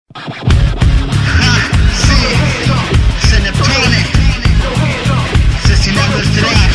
Asesinando el track.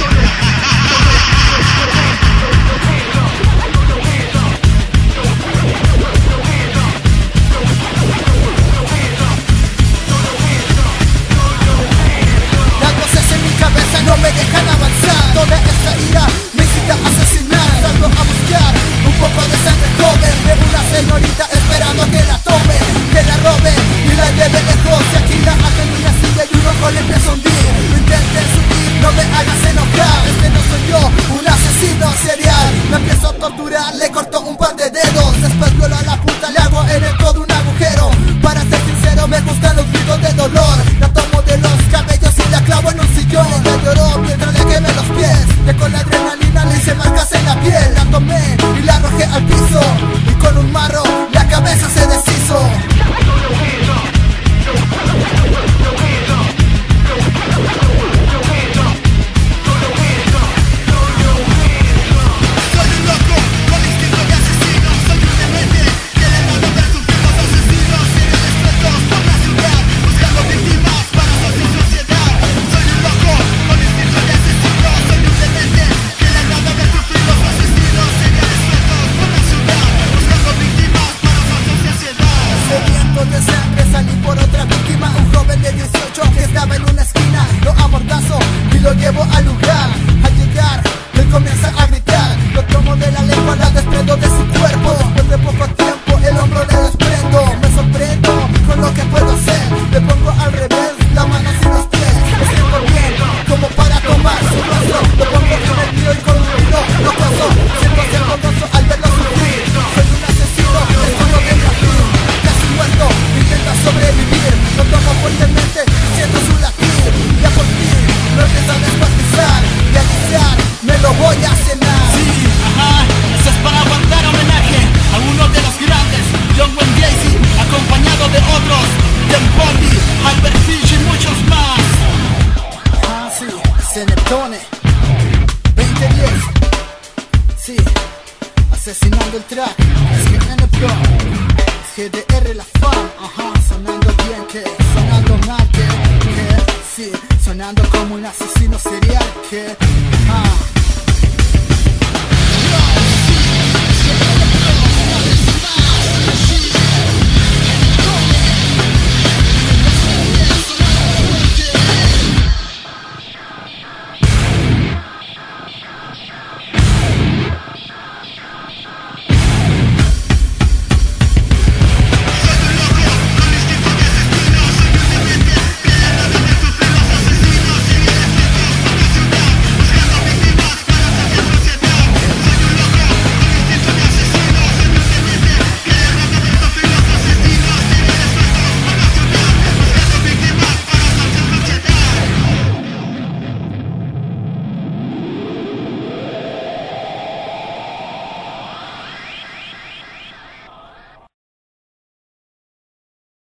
Las voces en mi cabeza no me dejan avanzar. Toda esta ira me incita a asesinar. Salgo a buscar un poco de sangre joven de una señorita esperando que la tome, que la robe y la lleve lejos. Y aquí la hacen una silla y un ojo le empieza a hundir. No intentes subir, no me hagas enojar. Este no soy yo, un asesino serial. Me empiezo a torturar, le corto un par de dedos. Después violo a la puta, le hago en el codo un agujero. Para ser sincero me gustan los gritos de dolor. La tomo de los cabellos y la clavo en un sillón. Ella lloró mientras le quemé los pies. Que con la adrenalina le hice marcas en la piel. La tomé y la arrojé al piso. Y con un marro la cabeza se deshizo. De sangre salí por otra víctima, un joven de 18 que estaba en una esquina. Lo amordazo y lo llevo al lugar. Al llegar, él comienza a gritar. Lo tomo de la lengua, la desprendo de su cuerpo. Después de poco tiempo el hombro le desprendo. Me sorprendo con lo que puedo hacer. Le pongo al revés, la mano sin los pies. Me siento bien, como para tomar su rostro. Lo pongo en el mío y con un tiro lo paso. Siento ser gozoso al verlo sufrir. Soy un asesino, escondo de jardín. Casi muerto, intenta sobrevivir. Lo tomo fuertemente, siento su latir. Ya por fin, lo empieza a despastizar. Y al iniciar, me lo voy a cenar. Sí, ajá, eso es para aguantar homenaje a uno de los grandes, John Wayne Gacy, acompañado de otros, Ken Bundy, Albert Fish y muchos más. Ah, sí, Ceneptone 2010. Sí, asesinando el track. GDR la fam, ajá, sonando bien que, sonando mal que, sí, sonando como un asesino serial que, ajá.